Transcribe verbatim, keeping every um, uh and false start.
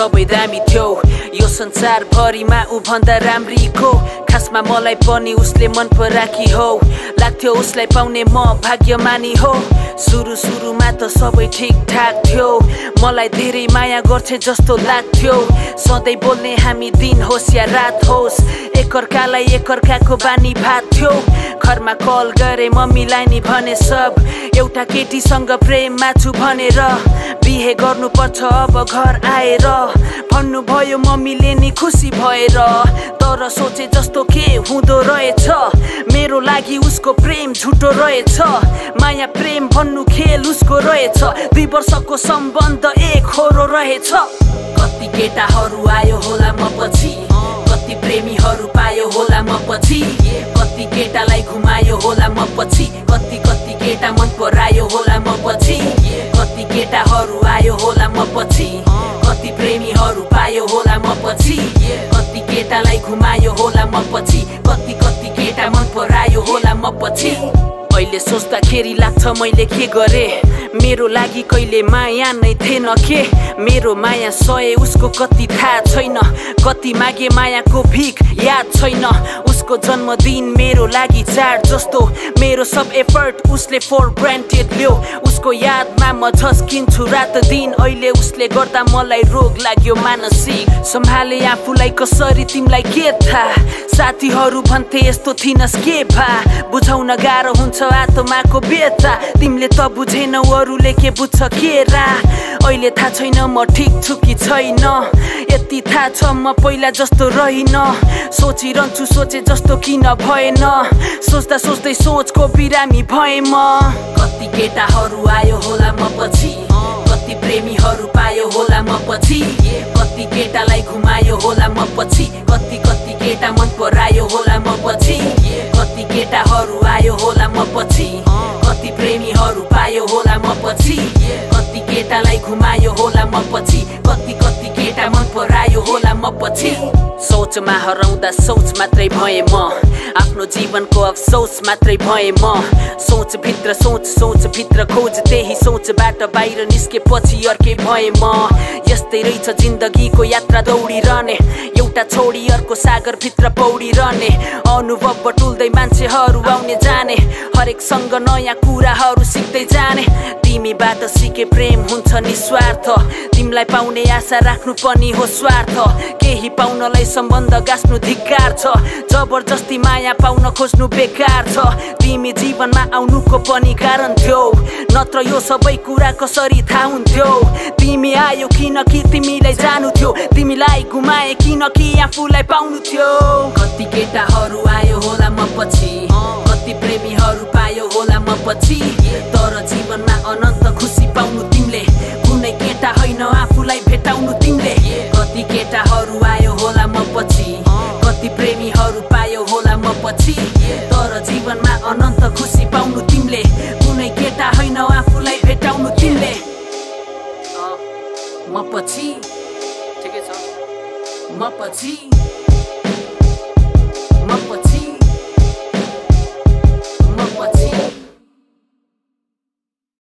सबै दामी थियो यो संसार भरिमा उ भन्दा राम्री को खासमा मलाई पनि उसले मन पराकी हो लाग्थ्यो उसलाई पाउने म भाग्यमानी हो सुरु सुरुमा त सबै ठीक ठाक थियो मलाई धेरै माया गर्थे जस्तो लाग्थ्यो सधैँ बोल्ने हामी दिन होस् या रात होस् एकअर्कालाई एकअर्काको बानी भात थियो घरमा कल गरे मम्मीलाई नि भने सब एउटा केटीसँग प्रेममा छु भनेर बिहे गर्नुपर्छ अब घर आएर भन्नुभयो मम्मीले नि खुसी भएर तर सोचे जस्तो के हुँदो रहेछ मेरो लागि उसको प्रेम झुटो रहेछ माया प्रेम भन्नु खेल उसको रहेछ दुई वर्षको सम्बन्ध एक होरो रहेछ कति केटाहरू आयो होला म पछि कति प्रेमीहरू पायो होला म पछि कति केटालाई घुमायो होला म पछि कति कति केटा मन परायो होला म पछि कति केटाहरू आयो होला म पछि कति प्रेमीहरू पायो होला म पछि कति केटालाई घुमायो होला म पछि कति कति केटा मन परायो होला म पछि अहिले सोच्दाखेरि लाग्छ मैले के गरे मेरो लागि कहिले माया नै थिएन के मेरो माया सहे उसको कति थाहा छैन कति मागे मायाको भिख याद छैन उसको जन्मदिन मेरो लागि चाड जस्तो मेरो सब एफर्ट उसले फर ग्रान्टेड ल्यो उसको यादमा म झस्किन्छु रात दिन अहिले उसले गर्दा मलाई रोग लाग्यो मानसिक सम्हाले आफूलाई कसरी तिमीलाई के थाहा साथीहरू भन्थे यस्तो थिनस् के भा बुझाउन गाह्रो हुन्छ आत्माको व्यथा तिमीले त बुझेनौ अरूले के बुझ्छ के रा अहिले थाहा छैन म ठिक छु कि छैन यति थाहा छ म पहिला जस्तो रहिन सोचिरहन्छु सोचे जस्तो किन भएन सोच्दा सोच्दै सोचको बिरामी भए म कति केटाहरू आयो होला म पछि कति प्रेमीहरू पायो होला म पछि कति केटालाई घुमायो होला म पछि कति कति केटा मन परायो होला म पछि कति केटाहरू आयो होला म पछि कति प्रेमीहरू पायो होला म पछि कति केटालाई घुमायो होला म पछि कति कति केटा मन परायो होला म पछि सोचमा हराउँदा सोच मात्रै भए म आफ्नो जीवनको अफसोस मात्रै भए म सोच भित्र सोच सोच भित्र खोज त्यही सोचबाट बाहिर निस्केपछि अर्कै भए म यस्तै रहेछ जिन्दगीको यात्रा दौडिरहने एउटा छोडी अर्को सागर भित्र पौडिरहने अनुभव बटुल्दै मान्छेहरू आउने जाने हरेकसँग नयाँ कुराहरू सिक्दै जाने तिमीबाट सिके प्रेम हुन्छ निस्वार्थ तिमीलाई पाउने आशा राख्नु पनि हो स्वार्थ केही पाउनलाई सम्बन्ध गाँस्नु धिक्कार छ जबरजस्ती माया पाउन खोज्नु बेकार छ तिमी जीवनमा आउनुको पनि कारण थियो नत्र यो सबै कुरा कसरी थाहा हुन्थ्यो तिमी आयो किनकि तिमीलाई जानु थियो तिमीलाई घुमाए किनकि आफूलाई पाउनु थियो कति केटाहरू आयो होला म पछि कति प्रेमीहरू पायो होला म पछि तर जीवनमा अनन्त खुसी पाउनु तिमीले कुनै केटा होइन आफूलाई भेटाउनु तिमीले कति केटाहरू आयो होला म पछि कति प्रेमीहरू पायो होला म पछि तर जीवनमा अनन्त खुसी पाउनु तिमीले कुनै केटा होइन आफूलाई भेटाउनु तिमीले म पछि ठिकै छ म पछि